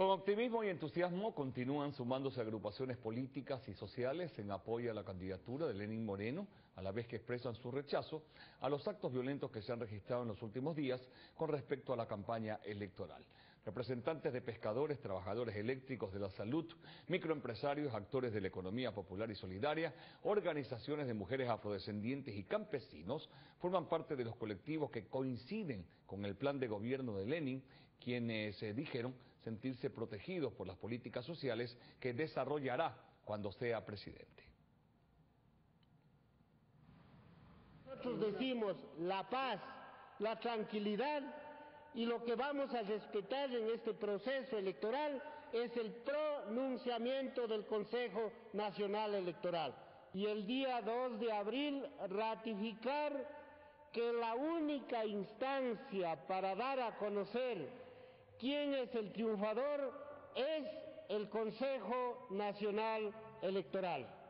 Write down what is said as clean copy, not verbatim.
Con optimismo y entusiasmo continúan sumándose agrupaciones políticas y sociales en apoyo a la candidatura de Lenín Moreno, a la vez que expresan su rechazo a los actos violentos que se han registrado en los últimos días con respecto a la campaña electoral. Representantes de pescadores, trabajadores eléctricos de la salud, microempresarios, actores de la economía popular y solidaria, organizaciones de mujeres afrodescendientes y campesinos forman parte de los colectivos que coinciden con el plan de gobierno de Lenín, quienes dijeron sentirse protegidos por las políticas sociales que desarrollará cuando sea presidente. Nosotros decimos la paz, la tranquilidad, y lo que vamos a respetar en este proceso electoral es el pronunciamiento del Consejo Nacional Electoral. Y el día 2 de abril ratificar que la única instancia para dar a conocer quién es el triunfador es el Consejo Nacional Electoral.